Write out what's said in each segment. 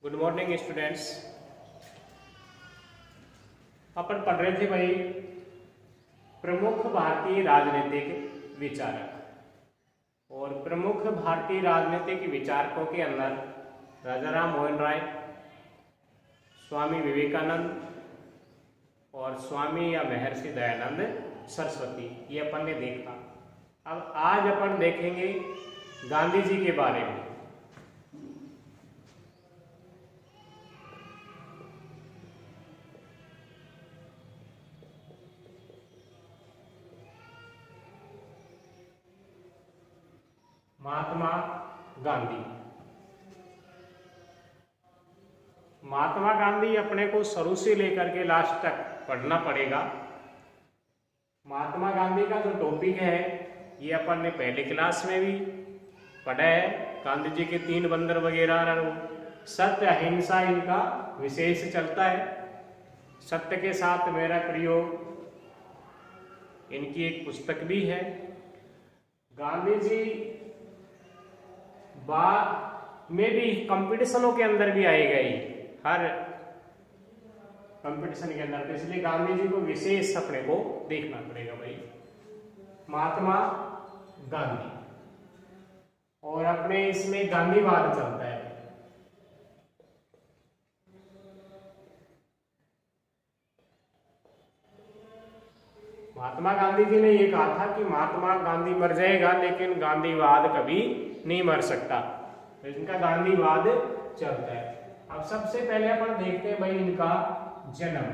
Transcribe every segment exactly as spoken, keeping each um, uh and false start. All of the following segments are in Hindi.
Good morning students. अपन पढ़ रहे थे भाई प्रमुख भारतीय राजनीतिक विचारक, और प्रमुख भारतीय राजनीतिक विचारकों के अंदर राजा राम मोहन राय, स्वामी विवेकानंद और स्वामी या महर्षि दयानंद सरस्वती, ये अपन ने देखा। अब आज अपन देखेंगे गांधी जी के बारे में। महात्मा गांधी। महात्मा गांधी अपने को शुरू से लेकर के लास्ट तक पढ़ना पड़ेगा। महात्मा गांधी का जो टॉपिक है ये अपन ने पहले क्लास में भी पढ़ा है। गांधी जी के तीन बंदर वगैरह, सत्य अहिंसा इनका विशेष चलता है। सत्य के साथ मेरा प्रयोग, इनकी एक पुस्तक भी है। गांधी जी बाद में भी कंपटीशनों के अंदर भी आई गई, हर कंपटीशन के अंदर, तो इसलिए गांधी जी को विशेष अपने को देखना पड़ेगा भाई। महात्मा गांधी, और अपने इसमें गांधीवाद चलता है। महात्मा गांधी जी ने यह कहा था कि महात्मा गांधी मर जाएगा लेकिन गांधीवाद कभी नहीं मर सकता, तो इनका गांधीवाद चलता है। अब सबसे पहले अपन देखते हैं भाई इनका जन्म।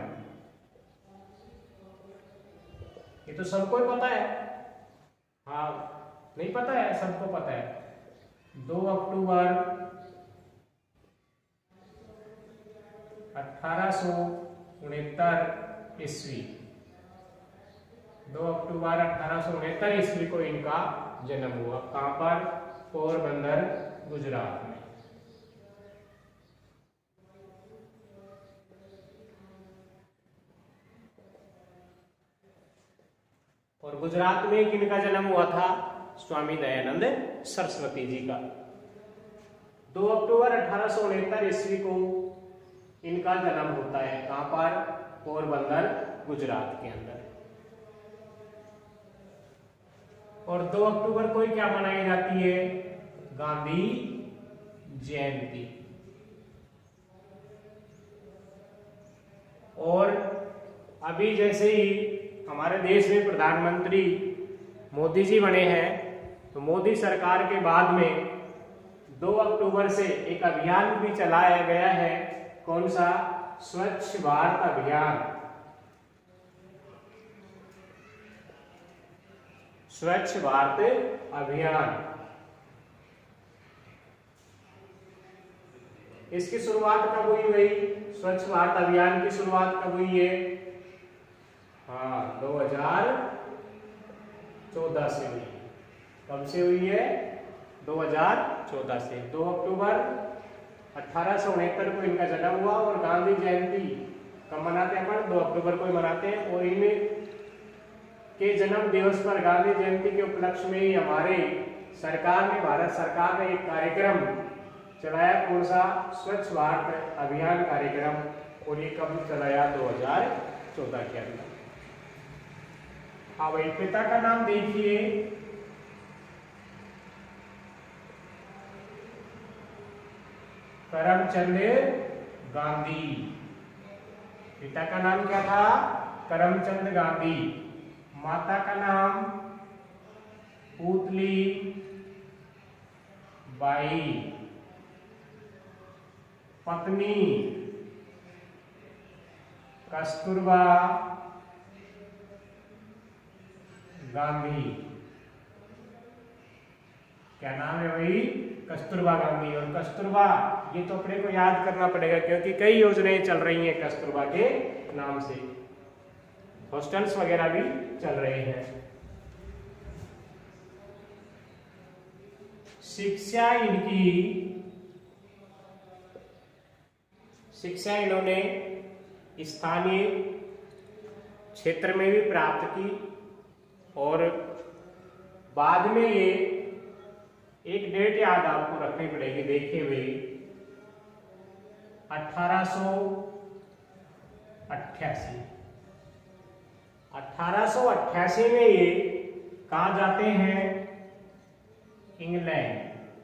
ये तो सबको ही पता है, हाँ नहीं पता है, सबको पता है। दो अक्टूबर अठारह सौ उनहत्तर ईस्वी, दो अक्टूबर अठारह सौ उनहत्तर ईस्वी को इनका जन्म हुआ। कहां पर? पोरबंदर, गुजरात में। और गुजरात में किनका जन्म हुआ था? स्वामी दयानंद सरस्वती जी का। दो अक्टूबर अठारह सौ उनहत्तर ईस्वी को इनका जन्म होता है। कहां पर? पोरबंदर, गुजरात के अंदर। और दो अक्टूबर को क्या मनाई जाती है? गांधी जयंती। और अभी जैसे ही हमारे देश में प्रधानमंत्री मोदी जी बने हैं, तो मोदी सरकार के बाद में दो अक्टूबर से एक अभियान भी चलाया गया है। कौन सा? स्वच्छ भारत अभियान। स्वच्छ भारत अभियान, इसकी शुरुआत कब हुई भाई? स्वच्छ भारत अभियान की शुरुआत कब हुई है? हाँ, दो हज़ार चौदह से हुई। कब से हुई है? दो हज़ार चौदह से। दो अक्टूबर अठारह सौ उनहत्तर को इनका जन्म हुआ। और गांधी जयंती कब मनाते हैं अपन? दो अक्टूबर को ही मनाते हैं। और इनमें के जन्म दिवस पर, गांधी जयंती के उपलक्ष्य में ही हमारे सरकार ने, भारत सरकार ने एक कार्यक्रम चलाया। कौन सा? स्वच्छ भारत अभियान कार्यक्रम। और ये कब चलाया? दो हज़ार चौदह के अंदर। हाँ भाई, पिता का नाम देखिए, करमचंद गांधी। पिता का नाम क्या था? करमचंद गांधी। माता का नाम पुतली बाई। पत्नी कस्तूरबा गांधी। क्या नाम है भाई? कस्तूरबा गांधी। और कस्तूरबा, ये तो अपने को याद करना पड़ेगा क्योंकि कई योजनाएं चल रही हैं कस्तूरबा के नाम से, हॉस्टल्स वगैरह भी चल रहे हैं। शिक्षा इनकी, शिक्षा इन्होंने स्थानीय क्षेत्र में भी प्राप्त की। और बाद में ये एक डेट याद आपको रखनी पड़ेगी, देखिए भाई अठारह सौ अट्ठासी। अठारह सौ अट्ठासी में ये कहाँ जाते हैं? इंग्लैंड।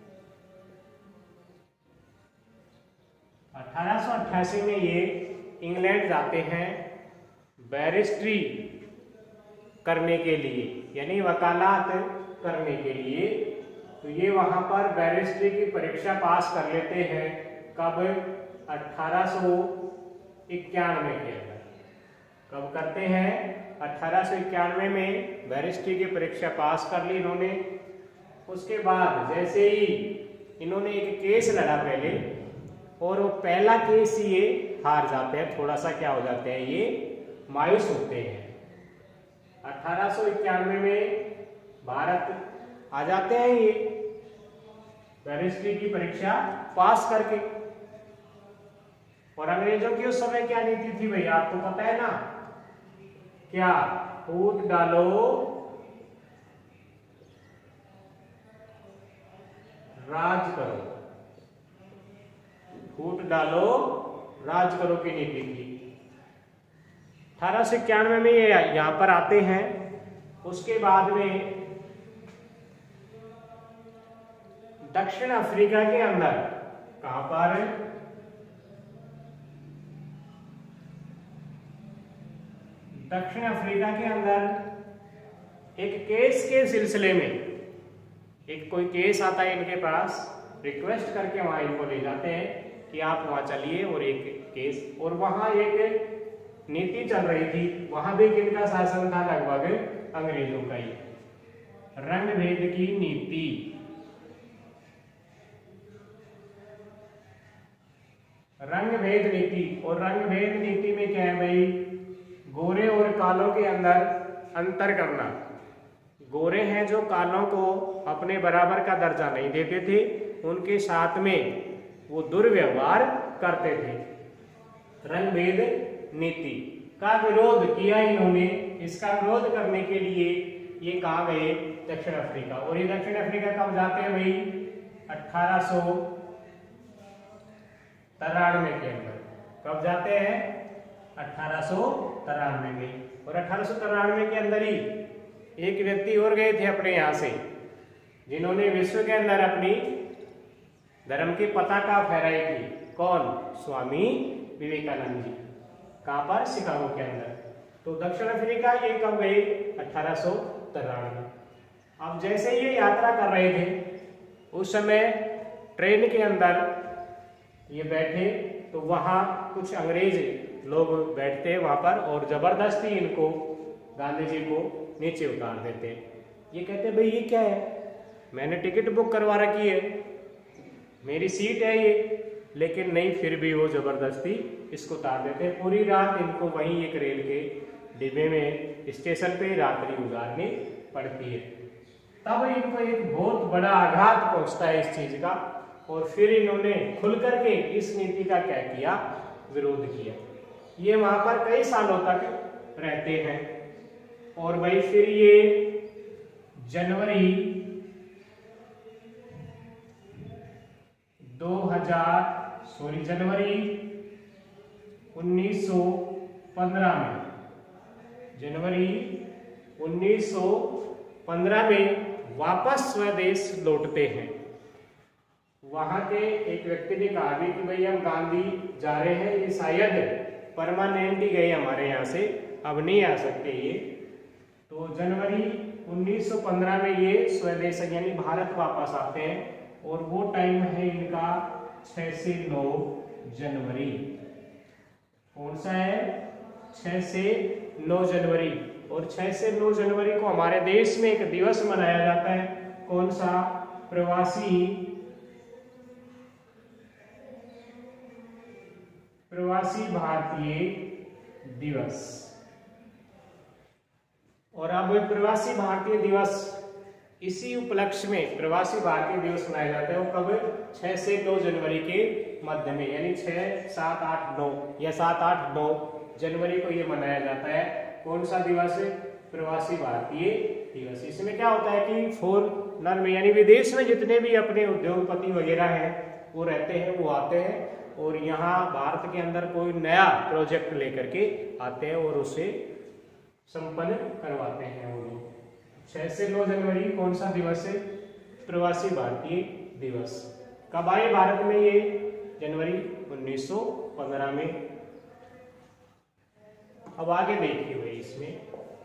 अठारह सौ अट्ठासी में ये इंग्लैंड जाते हैं बैरिस्ट्री करने के लिए, यानी वकालत करने के लिए। तो ये वहां पर बैरिस्ट्री की परीक्षा पास कर लेते हैं। कब? अठारह सौ इक्यानवे के अंदर। कब करते हैं? अठारह सौ इक्यानवे में बैरिस्ट्री की परीक्षा पास कर ली इन्होंने। उसके बाद जैसे ही इन्होंने एक केस लड़ा पहले, और वो पहला केस ये हार जाते हैं, थोड़ा सा क्या हो जाते हैं, ये मायूस होते हैं। अठारह सौ इक्यानवे में भारत आ जाते हैं ये बैरिस्ट्री की परीक्षा पास करके। और अंग्रेजों की उस समय क्या नीति थी भाई, आपको पता है ना? क्या? फूट डालो राज करो, फूट डालो राज करो की नीति थी। अठारह सौ इक्यानवे में ये यहां पर आते हैं। उसके बाद में दक्षिण अफ्रीका के अंदर, कहां पर? दक्षिण अफ्रीका के अंदर एक केस के सिलसिले में, एक कोई केस आता है इनके पास, रिक्वेस्ट करके वहां इनको ले जाते हैं कि आप वहां चलिए, और एक केस, और वहां एक नीति चल रही थी। वहां भी किनका शासन था? लगभग अंग्रेजों का ही। रंग भेद की नीति। रंग भेद नीति। और रंग भेद नीति में क्या है भाई? गोरे और कालों के अंदर अंतर करना। गोरे हैं जो कालों को अपने बराबर का दर्जा नहीं देते थे, उनके साथ में वो दुर्व्यवहार करते थे। रंग भेद नीति का विरोध किया इन्होंने। इसका विरोध करने के लिए ये कहाँ गए? दक्षिण अफ्रीका। और ये दक्षिण अफ्रीका कब जाते हैं भाई? अठारह सौ तिरानवे के अंदर। कब जाते हैं? अठारह सौ तिरानवे में। और अठारह सौ तिरानवे के अंदर ही एक व्यक्ति और गए थे अपने यहां से, जिन्होंने विश्व के अंदर अपनी धर्म की पताका फहराई थी। कौन? स्वामी विवेकानंद जी। कहां पर? शिकागो के अंदर। तो दक्षिण अफ्रीका ये कब गए? अठारह सौ तिरानवे। अब जैसे ये यात्रा कर रहे थे, उस समय ट्रेन के अंदर ये बैठे, तो वहां कुछ अंग्रेज लोग बैठते हैं वहां पर, और जबरदस्ती इनको, गांधी जी को नीचे उतार देते हैं। ये कहते हैं भाई ये क्या है, मैंने टिकट बुक करवा रखी है, मेरी सीट है ये, लेकिन नहीं, फिर भी वो जबरदस्ती इसको उतार देते हैं। पूरी रात इनको वहीं एक रेल के डिब्बे में स्टेशन पे रात्रि गुजारनी पड़ती है। तब इनको एक बहुत बड़ा आघात पहुंचता है इस चीज का, और फिर इन्होंने खुल करके इस नीति का क्या किया? विरोध किया। ये वहां पर कई सालों तक रहते हैं। और भाई फिर ये जनवरी दो हजार सॉरी जनवरी उन्नीस सौ पंद्रह में जनवरी उन्नीस सौ पंद्रह में वापस स्वदेश लौटते हैं। वहां के एक व्यक्ति ने कहा भी कि भाई हम गांधी जा रहे हैं, ये शायद परमानेंट ही गए हमारे यहाँ से, अब नहीं आ सकते ये। तो जनवरी उन्नीस सौ पंद्रह में ये स्वदेश यानी भारत वापस आते हैं, और वो टाइम है इनका छह से नौ जनवरी। कौन सा है? छह से नौ जनवरी। और छह से नौ जनवरी को हमारे देश में एक दिवस मनाया जाता है। कौन सा? प्रवासी प्रवासी भारतीय दिवस। और अब प्रवासी भारतीय दिवस, इसी उपलक्ष्य में प्रवासी भारतीय दिवस मनाया जाता है। वो कब? छह से नौ जनवरी के मध्य में, यानी छह सात आठ नौ या सात आठ नौ जनवरी को ये मनाया जाता है। कौन सा दिवस? प्रवासी भारतीय दिवस। इसमें क्या होता है कि फॉरेनर में यानी विदेश में जितने भी अपने उद्योगपति वगैरह हैं, वो रहते हैं, वो आते हैं और यहाँ भारत के अंदर कोई नया प्रोजेक्ट लेकर के आते हैं और उसे संपन्न करवाते हैं वो लोग। छह से नौ जनवरी कौन सा दिवस है? प्रवासी भारतीय दिवस। कब आए भारत में ये? जनवरी उन्नीस सौ पंद्रह में। अब आगे देखिए भाई इसमें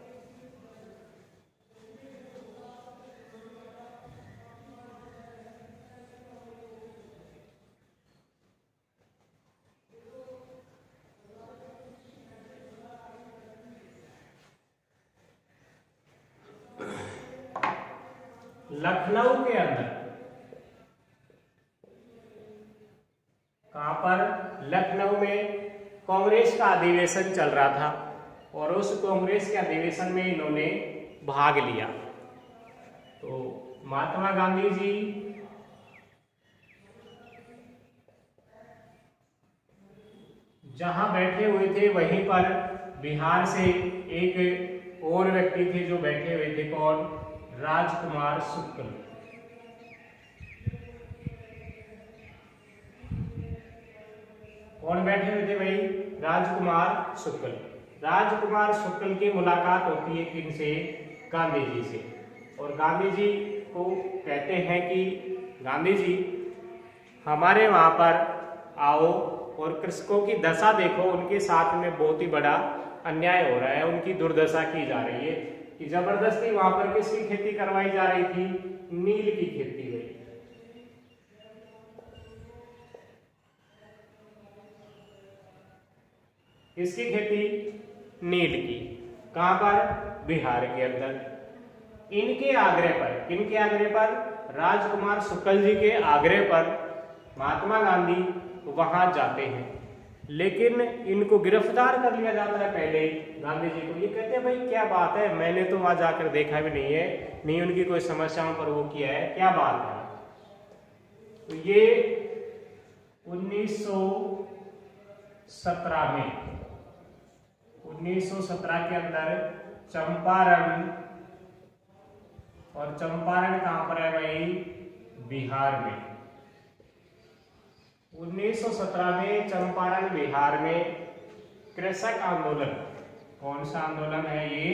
लखनऊ के अंदर, कहां पर? लखनऊ में कांग्रेस का अधिवेशन चल रहा था और उस कांग्रेस के अधिवेशन में इन्होंने भाग लिया। तो महात्मा गांधी जी जहां बैठे हुए थे वहीं पर बिहार से एक और व्यक्ति थे जो बैठे हुए थे। कौन? राजकुमार शुक्ल। कौन बैठे हुए थे भाई? राजकुमार शुक्ल। राजकुमार शुक्ल की मुलाकात होती है किनसे? गांधी जी से। और गांधी जी को कहते हैं कि गांधी जी हमारे वहां पर आओ और कृषकों की दशा देखो, उनके साथ में बहुत ही बड़ा अन्याय हो रहा है, उनकी दुर्दशा की जा रही है। कि जबरदस्ती वहां पर किसकी खेती करवाई जा रही थी? नील की खेती हुई। किसकी खेती? नील की। कहां पर? बिहार के अंदर। इनके आग्रह पर, किनके आग्रह पर? राजकुमार शुक्ल जी के आग्रह पर महात्मा गांधी वहां जाते हैं, लेकिन इनको गिरफ्तार कर लिया जाता है पहले गांधी जी को। ये कहते हैं भाई क्या बात है, मैंने तो वहां जाकर देखा भी नहीं है, नहीं उनकी कोई समस्याओं पर वो किया है, क्या बात है। तो ये उन्नीस सौ सत्रह में उन्नीस सौ सत्रह के अंदर चंपारण, और चंपारण कहां पर है भाई? बिहार में। उन्नीस सौ सत्रह में चंपारण बिहार में कृषक आंदोलन, कौन सा आंदोलन है ये?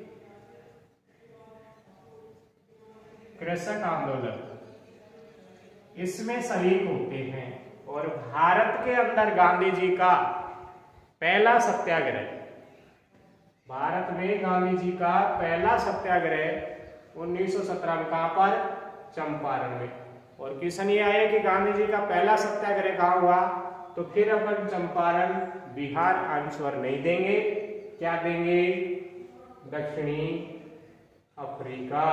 कृषक आंदोलन, इसमें शरीक होते हैं। और भारत के अंदर गांधी जी का पहला सत्याग्रह, भारत में गांधी जी का पहला सत्याग्रह उन्नीस सौ सत्रह में कहां पर? चंपारण में। और क्वेश्चन ये आया कि गांधी जी का पहला सत्याग्रह कहां हुआ? तो फिर अपन चंपारण बिहार आंसर नहीं देंगे, क्या देंगे? दक्षिणी अफ्रीका,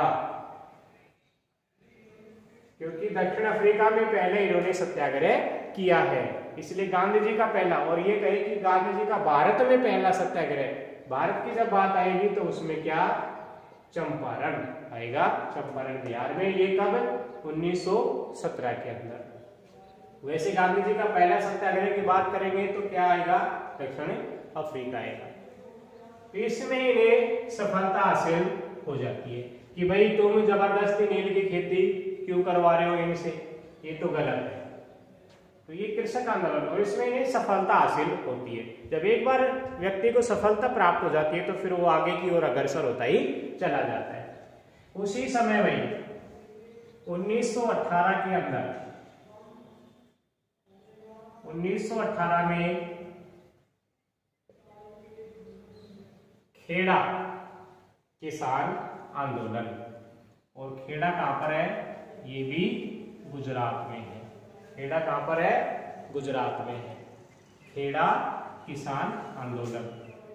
क्योंकि दक्षिण अफ्रीका में पहले इन्होंने सत्याग्रह किया है, इसलिए गांधी जी का पहला। और ये कहे कि गांधी जी का भारत में पहला सत्याग्रह, भारत की जब बात आएगी तो उसमें क्या? चंपारण आएगा, चंपारण बिहार में। ये कब? उन्नीस सौ सत्रह के अंदर। वैसे गांधी जी का पहला सत्याग्रह की बात करेंगे तो क्या आएगा? दक्षिण अफ्रीका आएगा। इसमें इन्हें सफलता हासिल हो जाती है कि भाई तुम जबरदस्ती नील की खेती क्यों करवा रहे हो इनसे, ये तो गलत है। तो ये कृषक आंदोलन, और इसमें इन्हें सफलता हासिल होती है। जब एक बार व्यक्ति को सफलता प्राप्त हो जाती है तो फिर वो आगे की ओर अग्रसर होता ही चला जाता है। उसी समय भाई उन्नीस सौ अठारह के अंदर, उन्नीस सौ अठारह में खेड़ा किसान आंदोलन, और खेड़ा कहां पर है? ये भी गुजरात में है। खेड़ा कहां पर है? गुजरात में है। खेड़ा किसान आंदोलन।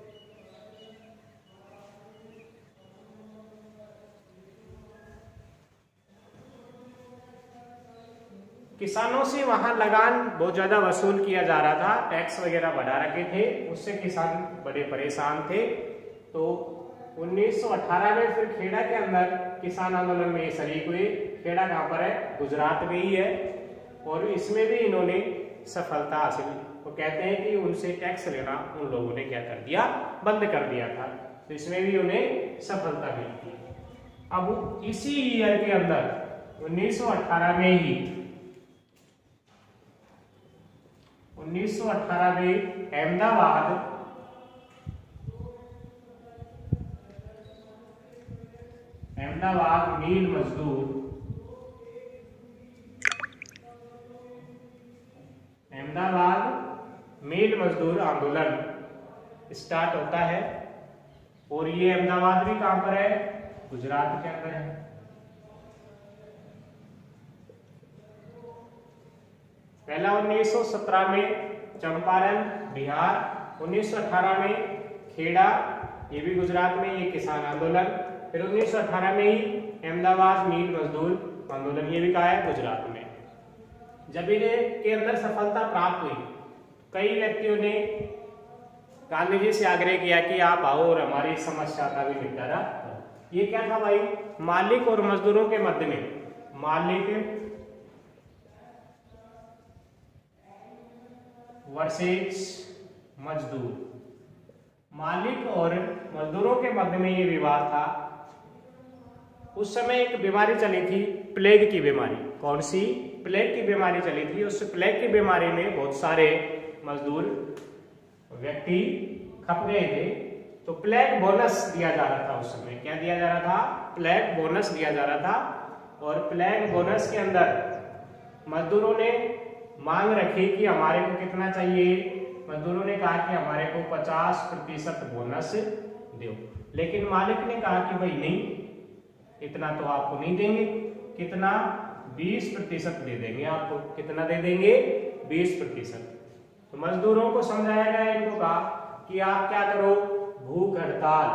किसानों से वहां लगान बहुत ज्यादा वसूल किया जा रहा था, टैक्स वगैरह बढ़ा रखे थे, उससे किसान बड़े परेशान थे। तो उन्नीस सौ अठारह में फिर खेड़ा के अंदर किसान आंदोलन में शरीक हुए। खेड़ा कहां पर है? गुजरात में ही है। और इसमें भी इन्होंने सफलता हासिल, वो कहते हैं कि उनसे टैक्स लेना उन लोगों ने क्या कर दिया? बंद कर दिया था। तो इसमें भी उन्हें सफलता मिली थी। अब इसी ईयर के अंदर उन्नीस सौ अठारह में ही उन्नीस सौ अठारह में अहमदाबाद अहमदाबाद मील मजदूर अहमदाबाद मील मजदूर आंदोलन स्टार्ट होता है। और ये अहमदाबाद भी कहां पर है? गुजरात के अंदर है। पहला उन्नीस सौ सत्रह में चंपारण बिहार, उन्नीस सौ अठारह में खेड़ा, ये भी गुजरात में, ये किसान आंदोलन। फिर उन्नीस सौ अठारह में ही अहमदाबाद मील मजदूर आंदोलन, ये भी कहा है गुजरात में। जब इन्हें के अंदर सफलता प्राप्त हुई, कई व्यक्तियों ने गांधी जी से आग्रह किया कि आप आओ और हमारी समस्या का भी निपटारा करो। ये क्या था भाई? मालिक और मजदूरों के मध्य में, मालिक वर्सेस मजदूर, मालिक और मजदूरों के मध्य में ये विवाद था। उस समय एक बीमारी चली थी, प्लेग की बीमारी। कौन सी? प्लेग की बीमारी चली थी। उस प्लेग की बीमारी में बहुत सारे मजदूर व्यक्ति खप गए थे। तो प्लेग बोनस दिया जा रहा था उस समय। क्या दिया जा रहा था? प्लेग बोनस दिया जा रहा था। और प्लेग बोनस के अंदर मजदूरों ने मांग रखी कि हमारे को कितना चाहिए? मजदूरों ने कहा कि हमारे को पचास प्रतिशत बोनस दो। लेकिन मालिक ने कहा कि भाई नहीं, इतना तो आपको नहीं देंगे। कितना? बीस प्रतिशत दे देंगे आपको। कितना दे देंगे? बीस प्रतिशत। तो मजदूरों को समझाया गया, इनको कहा कि आप क्या करो, भूख हड़ताल,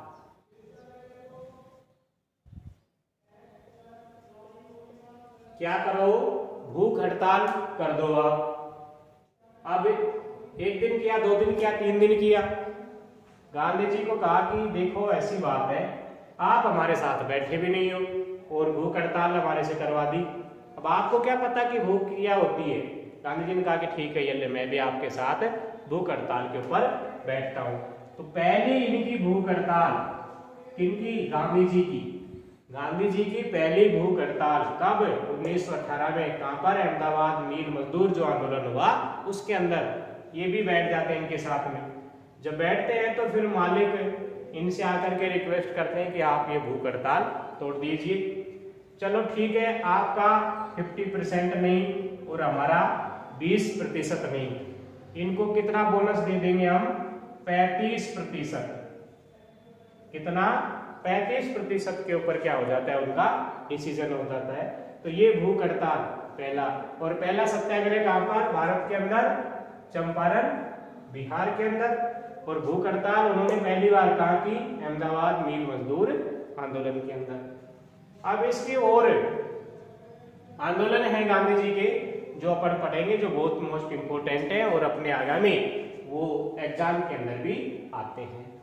क्या करो, भूख हड़ताल कर दो। अब एक दिन किया, दो दिन किया, तीन दिन किया। गांधी जी को कहा कि देखो ऐसी बात है, आप हमारे साथ बैठे भी नहीं हो और भूख हड़ताल हमारे से करवा दी। अब आपको क्या पता कि भूख क्या होती है? गांधी जी ने कहा कि ठीक है, ये मैं भी आपके साथ भूख हड़ताल के ऊपर बैठता हूं। तो पहली इनकी भूख हड़ताल किनकी? गांधी जी की। गांधी जी की पहली भूख हड़ताल कब? उन्नीस सौ अठारह में। कहां पर? अहमदाबाद मील मजदूर जो आंदोलन हुआ उसके अंदर। ये भी बैठ जाते हैं इनके साथ में। जब बैठते हैं तो फिर मालिक इनसे आकर के रिक्वेस्ट करते हैं कि आप ये भूख हड़ताल तोड़ दीजिए। चलो ठीक है, आपका पचास परसेंट नहीं और हमारा बीस प्रतिशत नहीं। इनको कितना बोनस दे देंगे हम? पैंतीस प्रतिशत। कितना? पैंतीस प्रतिशत के ऊपर क्या हो जाता है? उनका डिसीजन हो जाता है। तो ये भूख हड़ताल पहला। और पहला सत्याग्रह कहां पर? भारत के अंदर, चंपारण बिहार के अंदर। और भूख हड़ताल उन्होंने पहली बार कहा कि अहमदाबाद मील मजदूर आंदोलन के अंदर। अब इसके और आंदोलन है गांधी जी के जो अपन पढ़ेंगे, जो बहुत मोस्ट इंपोर्टेंट है और अपने आगामी वो एग्जाम के अंदर भी आते हैं।